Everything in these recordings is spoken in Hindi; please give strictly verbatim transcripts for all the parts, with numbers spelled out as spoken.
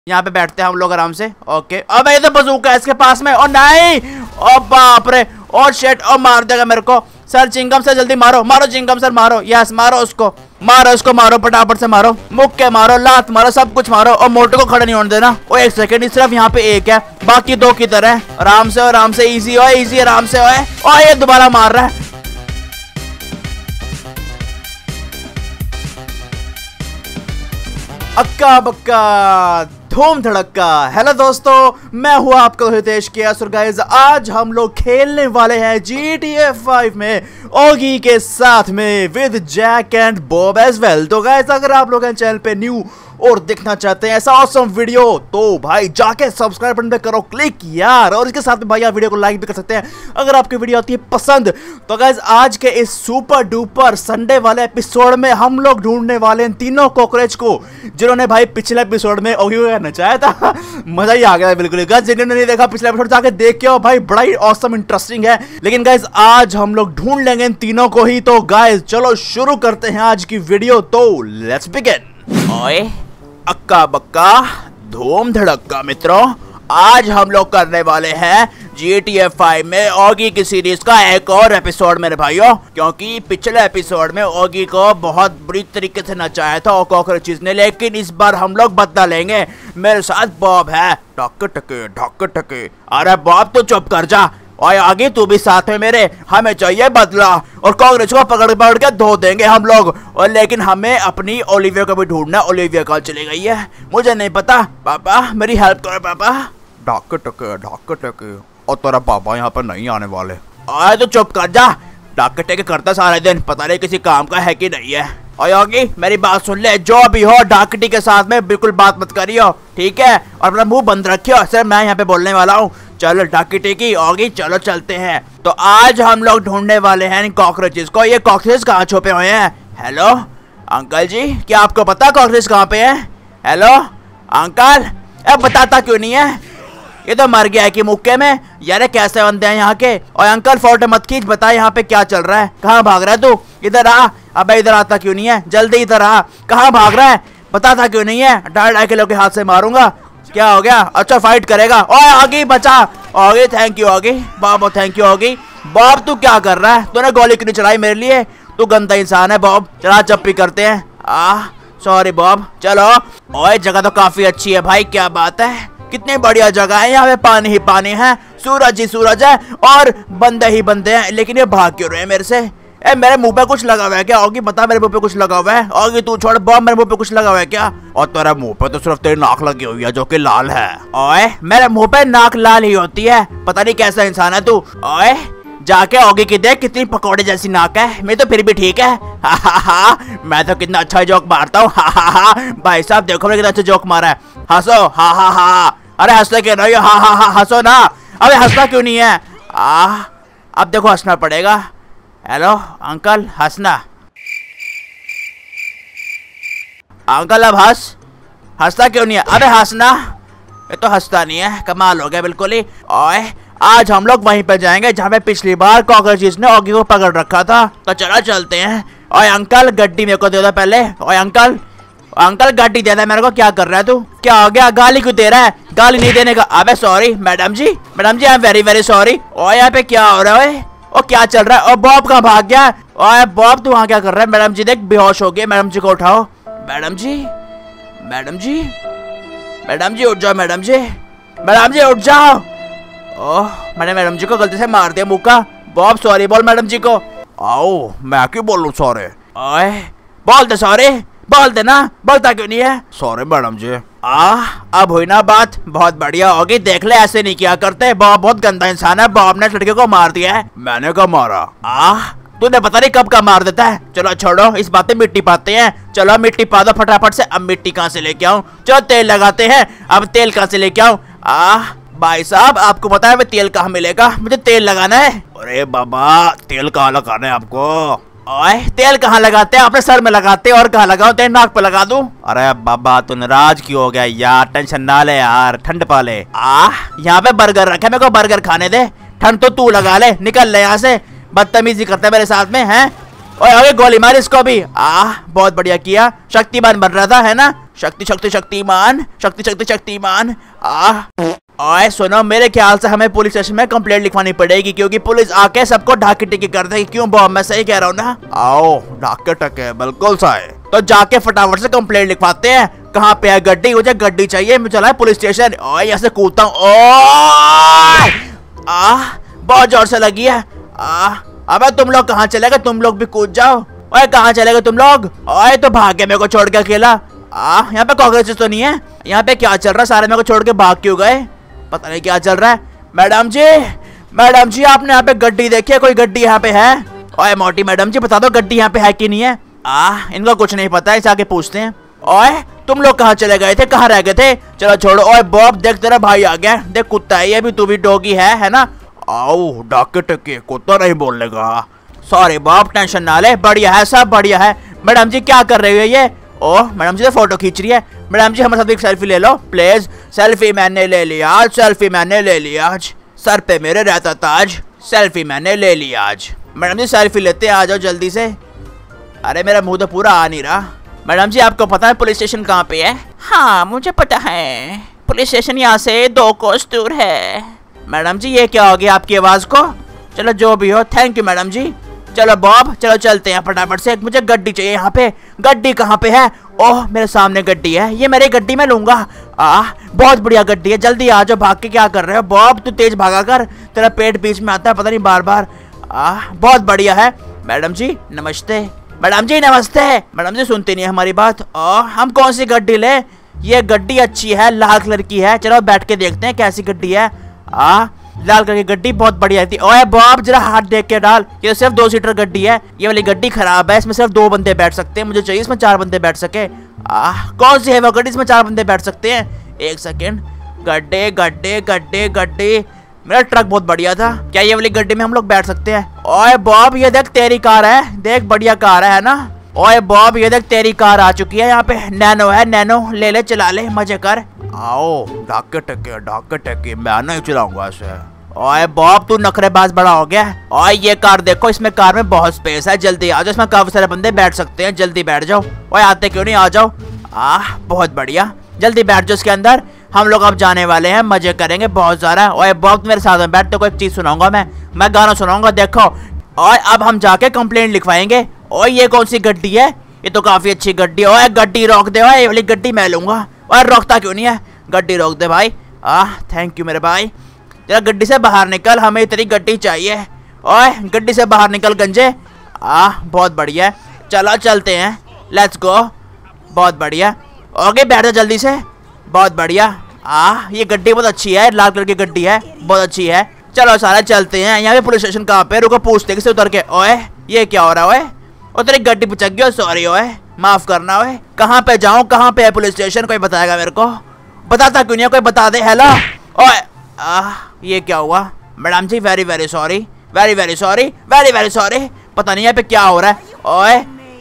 यहाँ पे बैठते हैं हम लोग आराम से। ओके, अब ये तो बंदूक है इसके पास में। और नहीं, ओ बाप रे, और शेट, और मार देगा मेरे को। सर चिंगम सर जल्दी मारो, मारो चिंगम सर, मारो। यस, मारो उसको, मारो उसको, मारो फटाफट से मारो, मुक्के मारो, लात मारो, सब कुछ मारो। और मोटो को खड़ा नहीं होने देना। ओ एक सेकंड, सिर्फ यहाँ पे एक है, बाकी दो की तरह। आराम से आराम से, इजी हो इजी, आराम से हो। और ये दोबारा मार रहा है। अक्का बक्का धूम धड़क्का। हेलो दोस्तों, मैं हूँ आपका हितेश केएस और गाइस आज हम लोग खेलने वाले हैं जी टी ए फाइव में ओगी के साथ में with Jack and Bob as well. तो गाइस अगर आप लोग हैं चैनल पे न्यू और देखना चाहते हैं ऐसा ऑसम वीडियो तो भाई जाके सब्सक्राइब बटन पे करो क्लिक यार। और इसके साथ में भाई आप वीडियो को लाइक भी कर सकते हैं अगर आपकी वीडियो आती है पसंद। तो गाइस आज के इस सुपर डुपर संडे वाले एपिसोड में हम लोग ढूंढने वाले हैं तीनों कॉकरोच को जिन्होंने भाई पिछले एपिसोड में ओगी को नचाया था। मजा ही आ गया बिल्कुल। गाइस जिन्होंने नहीं देखा पिछले एपिसोड जाके देख के आओ भाई, बड़ा ही ऑसम इंटरेस्टिंग है। लेकिन गाइस आज हम लोग ढूंढ लेंगे इन तीनों को ही। तो गाइस चलो शुरू करते हैं आज की वीडियो। तो लेट्स बिगिन। ओए अक्का बक्का धूम धड़क्का मित्रों, आज हम लोग करने वाले हैं जी टी ए फाइव में ओगी की सीरीज का एक और एपिसोड मेरे भाइयों। क्योंकि पिछले एपिसोड में ओगी को बहुत बुरी तरीके से नचाया था कॉकरोचेस ने, लेकिन इस बार हम लोग बदला लेंगे। मेरे साथ बॉब है। ढक टके ढक टके। अरे बॉब तो चुप कर जा, और आगे तू भी साथ में मेरे। हमें चाहिए बदला और कांग्रेस को पकड़ पकड़ के धो देंगे हम लोग। और लेकिन हमें अपनी ओलिविया को भी ढूंढना। ओलिविया कहाँ चली गई है मुझे नहीं पता। पापा मेरी हेल्प करो पापा। ढक टके ढक टके। और तेरा पापा यहाँ पर नहीं आने वाले। आए तो चुप कर जा। ढक टके करता सारे दिन, पता नहीं किसी काम का है कि नहीं है। और योगी मेरी बात सुन ले, जो भी हो डाकटी के साथ में बिल्कुल बात मत करियो, ठीक है? और अपना मुंह बंद रखियो, सिर्फ मैं यहाँ पे बोलने वाला हूँ। चलो डाकटी की ओगी, चलो चलते हैं। तो आज हम लोग ढूंढने वाले हैं इन कॉकरोचेस को। ये कॉकरोचेस कहाँ छुपे हुए हैं? हेलो अंकल जी, क्या आपको पता कॉकरोचेस कहाँ पे है? हेलो अंकल, अब बताता क्यों नहीं है? ये तो मर गया है कि मुक्के में। यार कैसे बंदे हैं यहाँ के? और अंकल फोटो मत खींच, बता यहाँ पे क्या चल रहा है? कहाँ भाग रहा है तू? इधर आ। अबे इधर आता क्यों नहीं है? जल्दी इधर आ। कहाँ भाग रहा है? बताता क्यों नहीं है? डाल डाल के लोग के हाथ से मारूंगा। क्या हो गया? अच्छा फाइट करेगा। ओए आगे बचा। Oggy thank you Oggy. Bob thank you Oggy. Bob तू क्या कर रहा है? तूने गोली क्यों चलाई मेरे लिए? तू गंदा इंसान है बॉब। चला चप्पी करते हैं। आ सॉरी बॉब। चलो। ओए जगह तो काफी अच्छी है भाई, क्या बात है, कितनी बढ़िया जगह है। यहाँ पे पानी ही पानी है, सूरज ही सूरज है और बंदे ही बंदे हैं। लेकिन ये भाग क्यों रहे हैं मेरे से? ए मेरे मुंह पे कुछ लगा हुआ है क्या? ओगी बता, मेरे मुंह पे कुछ लगा हुआ है? ओगी तू छोड़, बॉब मेरे मुंह पे कुछ लगा हुआ है क्या? और तेरे मुंह पे तो सिर्फ तेरी नाक लगी हुई है जो कि लाल है। ओए मेरे मुंह पे नाक लाल ही होती है, पता नहीं कैसा इंसान है तू। ओए जाके ओगी की देख, कितनी पकौड़े जैसी नाक है। मैं तो फिर भी ठीक है। हा हा हा, मैं तो कितना अच्छा जोक मारता हूँ। हा हा हा, भाई साहब देखो मैं कितना अच्छा जोक मारा है। हंसो। हा हा हा। अरे हंसते क्यों नहीं? हा हा हा हंसो ना। अबे हंसना क्यों नहीं है? आ अब देखो हंसना पड़ेगा। हेलो अंकल, हंसना। अंकल अब हंस। हंसता क्यों नहीं है? अबे हंसना। ये तो हंसता नहीं है, कमाल हो गया बिल्कुल ही। ओए आज हम लोग वहीं पे जाएंगे जहाँ पे पिछली बार कॉकरोचेस ने ओगी को पकड़ रखा था। तो चला चलते हैं। ओए अंकल गड्डी मेरे को दे दो पहले। ओए अंकल, अंकल गाड़ी दे दे मेरे को। क्या कर रहा है तू? क्या हो गया? गाली क्यों दे रहा है? गाली नहीं देने का। अबे sorry madam ji, madam ji I am very very sorry. और यहाँ पे क्या हो रहा है? और क्या चल रहा है? और बॉब कहाँ भाग गया? और बॉब तू वहाँ क्या कर रहा है? मैडम जी देख बेहोश हो गए। मैडम जी को उठाओ। Madam ji, madam ji, madam ji उठ जाओ। मैडम जी, मैडम जी उठ जाओ। ओह मैंने मैडम जी को गलती से मार दिया मुक्का। बॉब सॉरी बोल मैडम जी को। आओ मैं क्यों बोलूँ सॉरी? ओए बोल दे सॉरी, बोल देना। बोलता क्यों नहीं है? सॉरी मैडम जी। आ अब हुई ना बात? बहुत बढ़िया होगी। देख ले ऐसे नहीं किया करते। बॉब बहुत गंदा इंसान है। बॉब ने लड़के को मार दिया है। मैंने कब मारा? आ तूने पता नहीं कब का मार देता है। चलो छोड़ो इस बात पे, मिट्टी पाते हैं। चलो मिट्टी पा दो फटाफट से। अब मिट्टी कहाँ से लेके आऊँ? चलो तेल लगाते हैं। अब तेल कहाँ से लेके आऊँ? आ भाई साहब आपको पता है तेल कहाँ मिलेगा? मुझे तेल लगाना है। अरे बाबा तेल कहाँ लगाना है आपको? ओए तेल कहाँ लगाते हैं? अपने सर में लगाते हैं। और कहाँ लगाओ? तेरे नाक पे लगा दूं? अरे बाबा तू नाराज क्यों हो गया यार? टेंशन ना ले यार, ठंड पा ले। आ यहाँ पे बर्गर रखा है, मेरे को बर्गर खाने दे। ठंड तो तू लगा ले, निकल ले यहाँ से। बदतमीजी करता है मेरे साथ में है। और आगे गोली मार इसको भी। आ बहुत बढ़िया किया, शक्तिमान बन रहा था है ना? शक्ति शक्ति शक्तिमान, शक्ति शक्ति शक्तिमान। आ ओए सुनो, मेरे ख्याल से हमें पुलिस स्टेशन में कंप्लेंट लिखवानी पड़ेगी, क्योंकि पुलिस आके सबको ढाके टिकी कर देगी। क्यों बॉब, मैं सही कह रहा हूँ ना? आओ ढाके टके, बिल्कुल सही। तो जाके फटाफट से कंप्लेंट लिखवाते हैं। कहाँ पे है गड्डी? मुझे गड्डी चाहिए, मैं चला पुलिस स्टेशन। ओए यहाँ से कूदता हूँ। आ बहुत जोर से लगी है। आ अबे तुम लोग कहाँ चले गए? तुम लोग भी कूद जाओ। ओए कहाँ चले गए तुम लोग? ओए तो भागे मेरे को छोड़ के अकेला। आ यहाँ पे कॉकरोचेस तो नहीं है? यहाँ पे क्या चल रहा है? सारे मेरे को छोड़ के भाग क्यों गए? पता नहीं क्या चल रहा है। मैडम जी, मैडम जी, आपने यहाँ पे गड्डी देखी है? कोई गड्डी यहाँ पे है? ओए मोटी मैडम जी, बता दो गड्डी यहाँ पे है कि नहीं है? आ इनको कुछ नहीं पता है, इसे आके पूछते हैं। ओए तुम लोग कहाँ चले गए थे? कहाँ रह गए थे? चलो छोड़ो। ओए बॉब, देख तेरा भाई आ गया। देख कुत्ता है ये भी, तू भी डॉगी है है ना? आओ डाके टके, कुत्ता नहीं बोलने का। सॉरी बॉब, टेंशन ना ले, बढ़िया है, सब बढ़िया है। मैडम जी क्या कर रही है ये? ओह मैडम जी तो फोटो खींच रही है। मैडम जी हमारे साथ एक सेल्फी ले लो प्लीज। सेल्फी मैंने ले लिया आज, सेल्फी मैंने ले लिया आज। सर पे मेरे रहता ताज, सेल्फी मैंने ले लिया आज। मैडम जी सेल्फी लेते हैं, आ जाओ जल्दी से। अरे मेरा मुंह तो पूरा आ नहीं रहा। मैडम जी आपको पता है पुलिस स्टेशन कहाँ पे है? हाँ मुझे पता है, पुलिस स्टेशन यहाँ से दो कोस दूर है। मैडम जी ये क्या हो गया आपकी आवाज को? चलो जो भी हो, थैंक यू मैडम जी। चलो बॉब, चलो चलते हैं फटाफट से। मुझे गड्डी चाहिए यहाँ पे। गड्डी कहाँ पे है? ओह मेरे सामने गड्डी है, ये मेरी गड्डी में लूंगा। आ बहुत बढ़िया गड्डी है, जल्दी आ जाओ। भाग के क्या कर रहे हो बॉब? तू तेज भागा कर, तेरा पेट बीच में आता है पता नहीं बार बार। आ बहुत बढ़िया है। मैडम जी नमस्ते। मैडम जी नमस्ते। मैडम जी सुनती नहीं है हमारी बात। आ, हम कौन सी गड्डी ले? ये गड्डी अच्छी है, लाल कलर की है। चलो बैठ के देखते हैं कैसी गड्डी है। आ लाल कलर की गड्डी बहुत बढ़िया थी। ओए बॉब जरा हाथ देख के डाल, ये सिर्फ दो सीटर गड्डी है। ये वाली गड्डी खराब है, इसमें सिर्फ दो बंदे बैठ सकते हैं। मुझे चाहिए इसमें चार बंदे बैठ सके। आ कौन सी है वो गड्डी इसमें चार बंदे बैठ सकते हैं? एक सेकेंड। गड्ढे गड्ढे गड्ढे गड्ढे, मेरा ट्रक बहुत बढ़िया था। क्या ये वाली गड्डी में हम लोग बैठ सकते हैं? ओए बॉब ये देख तेरी कार है, देख बढ़िया कार है ना? ओए बॉब ये देख तेरी कार आ चुकी है यहाँ पे, नैनो है, नैनो ले ले, चला ले, मजे कर। आओ ढाके टके ढाके टके, मैं नहीं चलाऊंगा इसे। ओए बॉब तू नखरेबाज बड़ा हो गया। ओए ये कार देखो, इसमें कार में बहुत स्पेस है, जल्दी आ जाओ, इसमें काफी सारे बंदे बैठ सकते हैं, जल्दी बैठ जाओ। ओए आते क्यों नहीं, आ जाओ। आह बहुत बढ़िया, जल्दी बैठ जाओ इसके अंदर। हम लोग अब जाने वाले हैं, मजे करेंगे बहुत ज्यादा। ओए बॉब मेरे साथ में बैठ, तो कोई एक चीज सुनाऊंगा मैं मैं गाना सुनाऊंगा देखो। और अब हम जाके कंप्लेंट लिखवाएंगे। ओए ये कौन सी गड्डी है? ये तो काफी अच्छी गड्डी है। ओए गड्डी रोक दे, ओए ये वाली गड्डी मैं लूंगा। और रोकता क्यों नहीं है? गड्डी रोक दे भाई। आह थैंक यू मेरे भाई। जरा गड्डी से बाहर निकल, हमें तेरी गड्डी चाहिए। ओए गड्डी से बाहर निकल गंजे। आह बहुत बढ़िया, चलो चलते हैं, लेट्स गो। बहुत बढ़िया, ओके बैठ जा जल्दी से। बहुत बढ़िया। आह ये गड्डी बहुत अच्छी है, लाल कलर की गड्डी है, बहुत अच्छी है। चलो सारा चलते हैं। यहाँ पे पुलिस स्टेशन कहाँ पे? रुको पूछते किसे उतर के। ओए ये क्या हो रहा है? ओए और तेरी गड्डी पे चक गया, सॉरी ओए, माफ करना। ओए कहाँ पे जाऊँ, कहाँ पे है पुलिस स्टेशन? कोई बताएगा मेरे को? बताता क्यों नहीं है कोई, बता दे। हेलो ओए आह ये क्या हुआ? Madam ji very very sorry, very very sorry, very very sorry. पता नहीं यहाँ पे क्या हो रहा है। ओए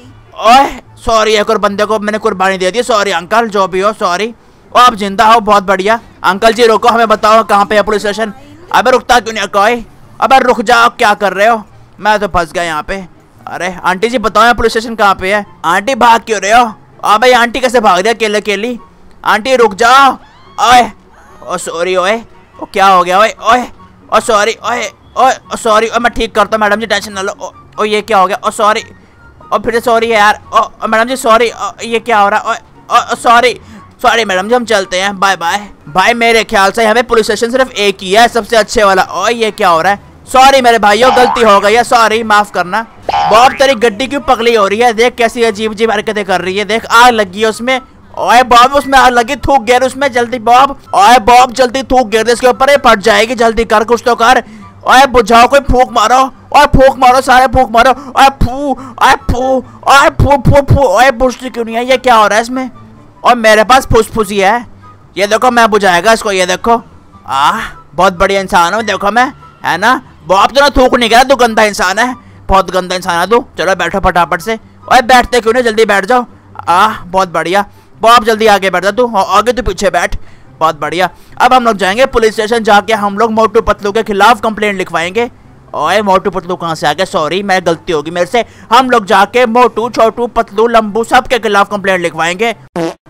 ओए सॉरी, एक और बंदे को मैंने कुर्बानी दे दी, सॉरी अंकल, जो भी हो सॉरी। ओ आप जिंदा हो, बहुत बढ़िया। अंकल जी रुको, हमें बताओ कहाँ पे है पुलिस स्टेशन? अबे रुकता क्यों नहीं कोई? अबे रुक जाओ, क्या कर रहे हो? मैं तो फंस गया यहाँ पे। अरे आंटी जी बताओ पुलिस स्टेशन कहाँ पे है? आंटी भाग क्यों रहे हो? अबे आंटी कैसे भाग रही है अकेले अकेली? आंटी रुक जाओ। ओए ओ सॉरी, ओए ओ क्या हो गया? ओए ओए ओ सॉरी, ओए ओए सॉरी, ओ मैं ठीक करता हूँ मैडम जी, टेंशन ना लो। ओ, ओ ये क्या हो गया? ओ सॉरी, और फिर से सॉरी है यार। ओ मैडम जी सॉरी, ये क्या हो रहा है? ओ सॉरी सॉरी मैडम जी, हम चलते हैं, बाय बाय। भाई मेरे ख्याल से हमें पुलिस स्टेशन सिर्फ एक ही है, सबसे अच्छे वाला। ओ ये क्या हो रहा है? सॉरी मेरे भाइयों, गलती हो गई है, सॉरी माफ करना। बॉब तेरी गड्डी क्यों पगली हो रही है? देख कैसी अजीब अजीब हरकतें कर रही है, देख आग लगी है उसमें। ओए बॉब उसमें आग लगी, थूक गिर उसमें, जल्दी बॉब। ओए बॉब जल्दी थूक गिर इसके ऊपर, फट जाएगी, जल्दी कर कुछ तो कर। ओए बुझाओ, कोई फूक मारो, ओए फूक मारो, सारे फूक मारो। ओए फू ओए फू ओए फू फू फू। ओए बुझती क्यों नहीं है? ये क्या हो रहा है इसमें? और मेरे पास फुसफुसी है, ये देखो मैं बुझाएगा इसको, ये देखो। आह बहुत बढ़िया इंसान हूँ देखो मैं, है ना? बॉब तो ना थूक नहीं गया, तू गंदा इंसान है, बहुत गंदा इंसान है तू। चलो बैठो फटाफट से। ओए बैठते क्यों नहीं, जल्दी बैठ जाओ। आह बहुत बढ़िया, बॉब जल्दी आगे बैठ जा तू, आगे तू पीछे बैठ। बहुत बढ़िया, अब हम लोग जाएंगे पुलिस स्टेशन, जाके हम लोग मोटू पतलू के खिलाफ कंप्लेंट लिखवाएंगे। ओए मोटू पतलू कहाँ से आ गया? सॉरी मैं गलती होगी मेरे से। हम लोग जाके मोटू छोटू पतलू लंबू सब के खिलाफ कंप्लेंट लिखवाएंगे।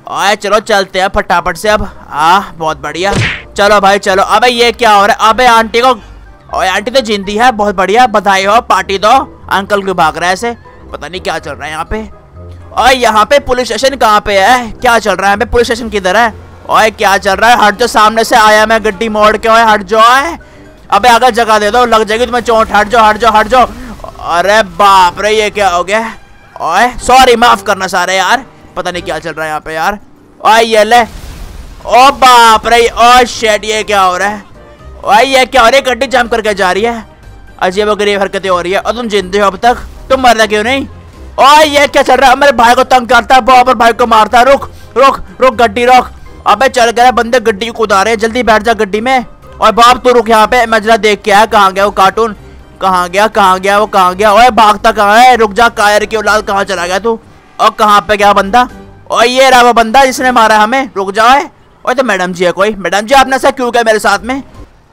ओए चलो चलते हैं फटाफट से अब। आ बहुत बढ़िया, चलो भाई चलो। अबे ये क्या हो रहा है? अबे आंटी को, ओए आंटी तो जिंदी है, बहुत बढ़िया, बधाई हो, पार्टी दो। अंकल क्यों भाग रहा है ऐसे? पता नहीं क्या चल रहा है यहाँ पे। ओए यहाँ पे पुलिस स्टेशन कहाँ पे है? क्या चल रहा है यहाँ पे? पुलिस स्टेशन किधर है? ओए क्या चल रहा है? हट जो, सामने से आया मैं गड्डी मोड़ के। ओए हट जाओ। अबे अगर जगह दे दो, लग जाएगी तुम्हें चोट। हट जाओ हट जाओ हट जाओ। अरे बाप रे, ये क्या हो गया? ओए सॉरी, माफ करना सारे यार, पता नहीं क्या चल रहा है यहाँ पे यार। ओए ये ले, ओ बाप रे, ओ शेट, ये क्या हो रहा है? ओए ये क्या हो रहा है? गड्डी जाम करके जा रही है, अजीब गरीब हरकतें हो रही है। और तुम जिंदे हो अब तक, तुम मरना क्यों नहीं? ओए ये क्या चल रहा है? मेरे भाई को तंग करता है, बॉबर भाई को मारता है। रुक रुक रुक, गड्डी रोक। अबे चल गया बंदे, गड्डी को कूदा रहे, जल्दी बैठ जा गड्डी में। और बाप तू रुक यहाँ पे, मैं जरा देख के आया कहाँ गया वो कार्टून, कहाँ गया कहाँ गया वो कहाँ गया? ओए भागता कहाँ है? रुक जा, कायर की औलाद, कहाँ चला गया तू? और कहाँ पे गया बंदा? और ये रहा वो बंदा जिसने मारा हमें, रुक जाओ। ओए तो मैडम जी है कोई? मैडम जी आपने ऐसा क्यों किया मेरे साथ में?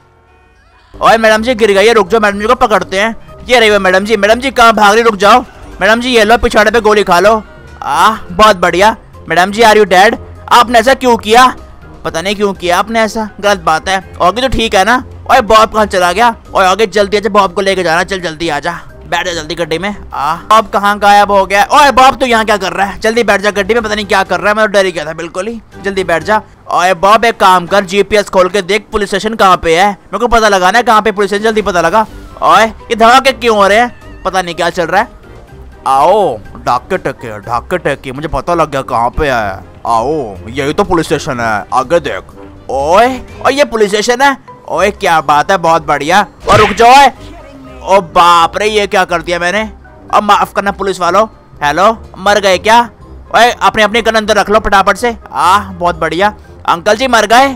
ओए मैडम जी गिर गई है, रुक जाओ, मैडम जी को पकड़ते हैं। ये रही वो मैडम जी। मैडम जी कहाँ भाग रही? रुक जाओ मैडम जी, ये लो पिछाड़े पे गोली खा लो। आ बहुत बढ़िया। Madam ji are you dead? आपने ऐसा क्यों किया? पता नहीं क्यों किया आपने ऐसा, गलत बात है। आगे तो ठीक है ना? ओए बॉब कहाँ चला गया? और आगे जल्दी आजा, बॉब को लेके जाना, चल जल्दी आजा, बैठ जा जल्दी गड्डी में। आ बॉब कहाँ गायब हो गया? ओए बॉब तू यहाँ क्या कर रहा है? जल्दी बैठ जा गड्डी में, पता नहीं क्या कर रहा है, मैं तो डर ही गया था बिल्कुल ही। जल्दी बैठ जा। ओए बॉब एक काम कर, जीपीएस खोल के देख पुलिस स्टेशन कहाँ पे है, मेरे को पता लगाना है कहाँ पे पुलिस स्टेशन, जल्दी पता लगा। ओए ये धमाके क्यों हो रहे हैं? पता नहीं क्या चल रहा है। आओ ढाके टके ढाके टके, मुझे पता लग गया कहाँ पे है। आओ यही तो पुलिस स्टेशन है, आगे देख। ओए और ये पुलिस स्टेशन है? ओए क्या बात है, बहुत बढ़िया। और रुक जाओ। ओ बाप रे, ये क्या कर दिया मैंने? अब माफ करना पुलिस वालों। हेलो, मर गए क्या? ओए अपने अपने गन अंदर रख लो फटाफट से। आ बहुत बढ़िया। अंकल जी मर गए?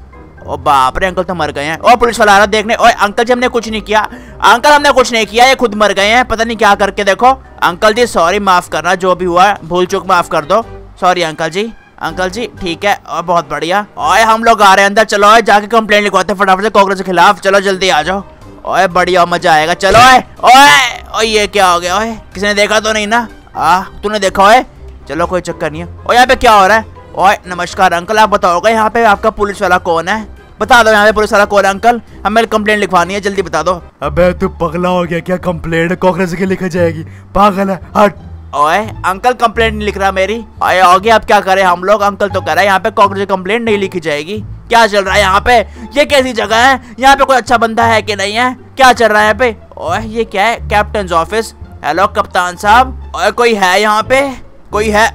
ओ बाप रे, अंकल तो मर गए हैं। ओ पुलिस वाला आ रहा देखने। ओए अंकल जी हमने कुछ नहीं किया, अंकल हमने कुछ नहीं किया, ये खुद मर गए हैं, पता नहीं क्या करके। देखो अंकल जी सॉरी, माफ करना, जो भी हुआ भूल चूक माफ कर दो। Sorry uncle ji. Uncle ji ठीक है, और बहुत बढ़िया। ओए हम लोग आ रहे हैं अंदर, चलो ओए जाके कंप्लेंट लिखवाते हैं फटाफट से कॉकरोच के खिलाफ, चलो जल्दी आ जाओ। ओए बढ़िया, मजा आएगा, चलो। ओए ओए ओए ये क्या हो गया? ओए किसी ने देखा तो नहीं ना? आ तूने देखा? ओए चलो कोई चक्कर नहीं है। और यहाँ पे क्या हो रहा है? ओए नमस्कार अंकल, आप बताओगे यहाँ पे आपका पुलिस वाला कौन है? बता दो यहाँ पे पुलिस वाला कौन है अंकल, हमें कंप्लेंट लिखवानी है, जल्दी बता दो। अबे तू पगला हो गया क्या? कंप्लेंट कॉकरोच की लिखी जाएगी, पागल है, हट। ओए अंकल कंप्लेंट नहीं लिख रहा मेरी। ओए आगे अब क्या करें हम लोग? अंकल तो कह रहा है यहाँ पे कॉकरोच की कंप्लेंट नहीं लिखी जाएगी। क्या चल रहा है यहाँ पे? ये कैसी जगह है? यहाँ पे कोई अच्छा बंदा है कि नहीं है? क्या चल रहा है यहाँ पे? ओए ये क्या है? Captain office. हेलो कप्तान साहब। ओए कोई है यहाँ पे? कोई है?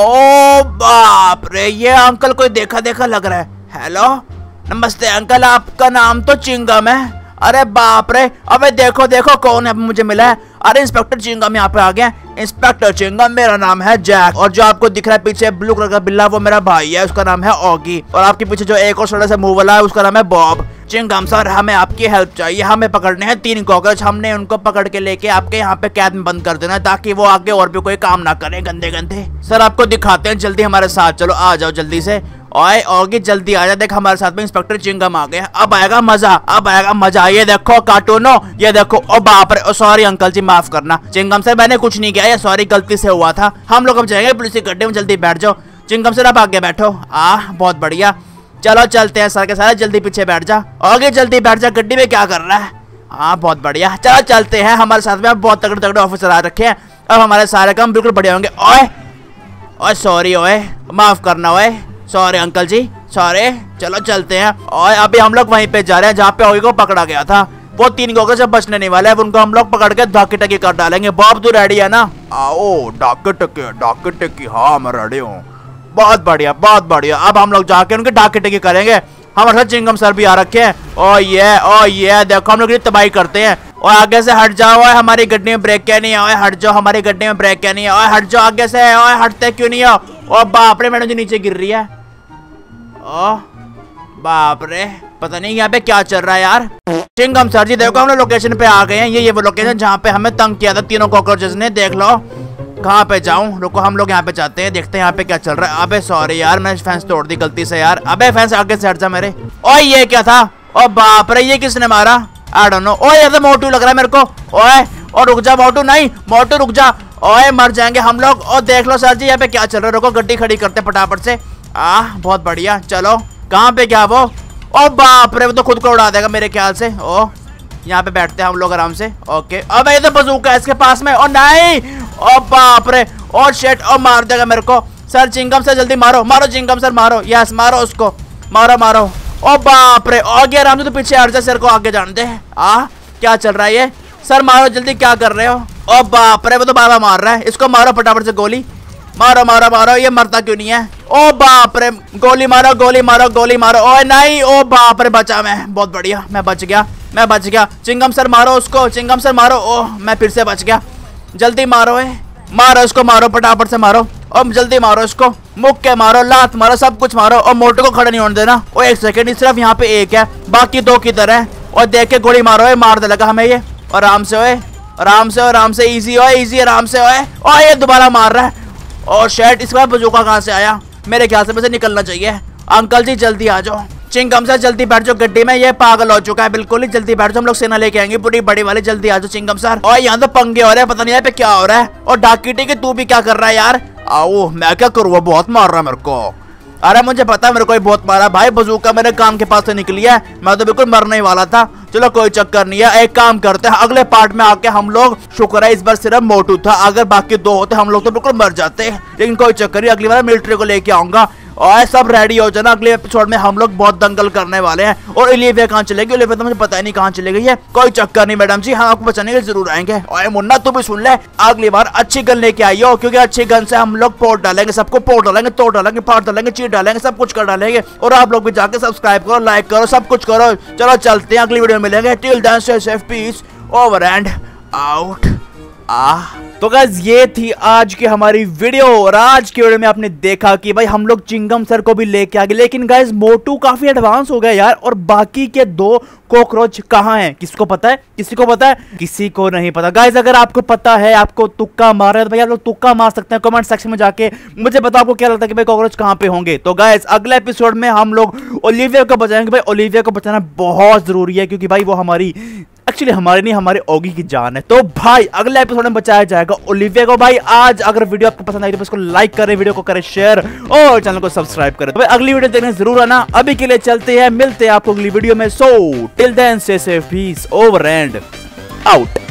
ओ बाप रे, ये अंकल कोई देखा देखा लग रहा है। हेलो नमस्ते अंकल, आपका नाम तो चिंगम है। अरे बाप रे, अबे देखो देखो कौन है मुझे मिला है। अरे इंस्पेक्टर चिंगम यहाँ पे आ गया। इंस्पेक्टर चिंगम, मेरा नाम है जैक, और जो आपको दिख रहा है पीछे ब्लू कलर का बिल्ला, वो मेरा भाई है, उसका नाम है ऑगी। और आपके पीछे जो एक और छोटा सा मुंह वाला है, उसका नाम है बॉब। चिंगम सर, हमें आपकी हेल्प चाहिए, हमें पकड़ने हैं तीन कॉकरोच, हमने उनको पकड़ के लेके आपके यहाँ पे कैद में बंद कर देना है, ताकि वो आगे और भी कोई काम ना करे गंदे गंदे। सर आपको दिखाते हैं, जल्दी हमारे साथ चलो, आ जाओ जल्दी से। ओए ऑगी जल्दी आ जा, देख हमारे साथ में इंस्पेक्टर चिंगम आ गए। अब आएगा मजा, अब आएगा मजा। ये देखो कार्टूनो, ये देखो। ओ बाप रे, ओ सॉरी अंकल जी, माफ करना। चिंगम सर मैंने कुछ नहीं किया, ये सॉरी गलती से हुआ था। हम लोग अब जाएंगे पुलिस के गड्ढे में, जल्दी बैठ जाओ। चिंगम सर आप आगे बैठो। आ बहुत बढ़िया, चलो चलते हैं सर के साथ, जल्दी पीछे बैठ जा। आगे जल्दी बैठ जा, गड्डी में क्या कर रहा है? हाँ बहुत बढ़िया, चलो चलते हैं। हमारे साथ में अब बहुत तगड़े तगड़े ऑफिसर आ रखे हैं, अब हमारे सारे काम बिल्कुल बढ़िया होंगे। ओए ओए सॉरी, ओए माफ करना, ओए सॉरी अंकल जी, सॉरी। चलो चलते हैं। और अभी हम लोग वहीं पे जा रहे हैं जहाँ पे ऑगी को पकड़ा गया था। वो तीन कॉकरोच जब बचने नहीं वाले, उनको हम लोग पकड़ के धाके टकी कर डालेंगे। बॉब तू रेडी है ना? आओ डाके टके डाके टकी, हाँ मैं रेडी हूँ। बहुत बढ़िया बहुत बढ़िया। अब हम लोग जाके उनके डाके टकी करेंगे। हमारे साथ चिंगम सर भी आ रखे हैं। ओ ये ओ ये देखो, हम लोग ये तबाही करते हैं। और आगे से हट जाओ, हमारी गड्डी में ब्रेक क्या नहीं है? हट जाओ, हमारी गड्डी में ब्रेक क्या नहीं है? हट जाओ आगे से, हटते क्यों नहीं हो? ओ बाप रे, मैडम जी नीचे गिर रही है। ओ बाप रे, पता नहीं यहाँ पे क्या चल रहा है यार। चिंगम सर जी देखो, हम लोग लोकेशन पे आ गए हैं। ये ये वो लोकेशन जहाँ पे हमें तंग किया था तीनों कॉकरोचेस ने, देख लो। कहाँ पे जाऊँ? रुको हम लोग यहाँ पे जाते हैं, देखते हैं यहाँ पे क्या चल रहा है। अबे सॉरी यार, मैंने फेंस तोड़ दी गलती से यार। अबे फेंस आगे से हट जा मेरे। ओए ये क्या था? ओ बाप रे, ये किसने मारा? I don't know. ओए ये तो मोटू लग रहा है मेरे को। ओए और रुक जा मोटू, नहीं मोटू रुक जा। ओए मर जाएंगे हम लोग। और देख लो सर जी यहाँ पे क्या चल रहा है, रुको गड्डी खड़ी करते फटाफट से। आह बहुत बढ़िया। चलो कहाँ पे क्या वो? ओ बाप रे, वो तो खुद को उड़ा देगा मेरे ख्याल से। ओ यहाँ पे बैठते हैं हम लोग आराम से। ओके अब ये तो बंदूक है इसके पास में। ओ नहीं, ओ बाप रे, ओ शिट, ओ मार देगा मेरे को। सर चिंगम सर जल्दी मारो, मारो चिंगम सर, मारो। यस मारो उसको, मारो मारो। ओ बाप रे, आगे आराम से, तो पीछे हट जा, सर को आगे जान दे। आ क्या चल रहा है ये? सर मारो जल्दी, क्या कर रहे हो? ओ बाप रे, वो तो बार बार मार रहा है। इसको मारो फटाफट से गोली, मारो मारो मारो। ये मरता क्यों नहीं है? ओ बाप रे, गोली मारो गोली मारो गोली मारो। ओ नहीं, ओ बाप रे, बचा मैं, बहुत बढ़िया, मैं बच गया, मैं बच गया। चिंगम सर मारो उसको, चिंगम सर मारो। ओह मैं फिर से बच गया। जल्दी मारो है, मारो इसको, मारो फटाफट से मारो। और जल्दी मारो इसको, मुक्के मारो, लात मारो, सब कुछ मारो। और मोटो को खड़ा नहीं होने देना। ओ एक सेकंड, सिर्फ यहाँ पे एक है, बाकी दो किधर है? और देख के गोली मारो है, मार दे लगा हमें ये। आराम से ओए, आराम से आराम से, इजी ओए इजी, आराम से ओए। और ये दोबारा मार रहा है। और शेट, इसके बाद बजूका कहाँ से आया? मेरे ख्याल से मुझे निकलना चाहिए। अंकल जी जल्दी आ जाओ। चिंगम सर जल्दी बैठ जाओ गड्डी में, ये पागल हो चुका है बिल्कुल ही। जल्दी बैठ जाओ, हम लोग सेना लेके आएंगे पूरी बड़ी वाली। जल्दी आ जाओ चिंगम सर। और यहाँ तो पंगे हो रहे हैं, पता नहीं यहाँ पे क्या हो रहा है। और डाकी टिकी तू भी क्या कर रहा है यार? आओ, मैं क्या करूँ, वो बहुत मार रहा है मेरे को। अरे मुझे पता है मेरे को बहुत मारा भाई, बजूका मेरे कान के पास से निकली है, मैं तो बिल्कुल मरने ही वाला था। चलो कोई चक्कर नहीं है, एक काम करते हैं, अगले पार्ट में आके हम लोग, शुक्र है इस बार सिर्फ मोटू था, अगर बाकी दो होते हम लोग तो बिल्कुल मर जाते। लेकिन कोई चक्कर नहीं, अगली बार मिलिट्री को लेके आऊंगा। और सब रेडी हो जाना, अगले एपिसोड में हम लोग बहुत दंगल करने वाले हैं। और ओलिविया कहाँ चलेगी? ओलिविया तो मुझे पता ही नहीं कहाँ चली गई है। कोई चक्कर नहीं मैडम जी, हम आपको बचाने के लिए जरूर आएंगे। और मुन्ना तू भी सुन ले, अगली बार अच्छी गन लेके आइयो, क्योंकि अच्छी गन से हम लोग पोट डालेंगे, सबको पोट डालेंगे, तोड़ डालेंगे, फाड़ डालेंगे, चीर डालेंगे, सब कुछ कर डालेंगे। और आप लोग भी जाके सब्सक्राइब करो, लाइक करो, सब कुछ करो। चलो चलते हैं, अगली वीडियो में मिलेंगे। Till then stay safe, peace, over and out. आ तो गाइस ये थी आज की हमारी वीडियो। और आज की वीडियो में आपने देखा कि भाई हम लोग चिंगम सर को भी लेके आ गए, लेकिन गाइस मोटू काफी एडवांस हो गया यार। और बाकी के दो कॉकरोच कहाँ हैं? किसको पता है? किसी को पता है? किसी को नहीं पता। गाइस अगर आपको पता है, आपको तुक्का मार रहे हैं, तो भाई आप लोग तुक्का मार सकते हैं कमेंट सेक्शन में जाके। मुझे बताओ आपको क्या लगता है कि भाई कॉकरोच कहाँ पे होंगे। तो गाइस अगले एपिसोड में हम लोग ओलिविया को बचाएंगे। भाई ओलिविया को बचाना बहुत जरूरी है, क्योंकि भाई वो हमारी, एक्चुअली हमारी नहीं, हमारे ओगी की जान है। तो भाई अगले एपिसोड में बचाया जाएगा ओलिविया को। भाई आज अगर वीडियो आपको पसंद आई तो इसको लाइक करें, वीडियो को करें शेयर और चैनल को सब्सक्राइब करें। तो भाई अगली वीडियो देखने जरूर आना। अभी के लिए चलते हैं, मिलते हैं आपको अगली वीडियो में। So till then stay safe, peace, over and out.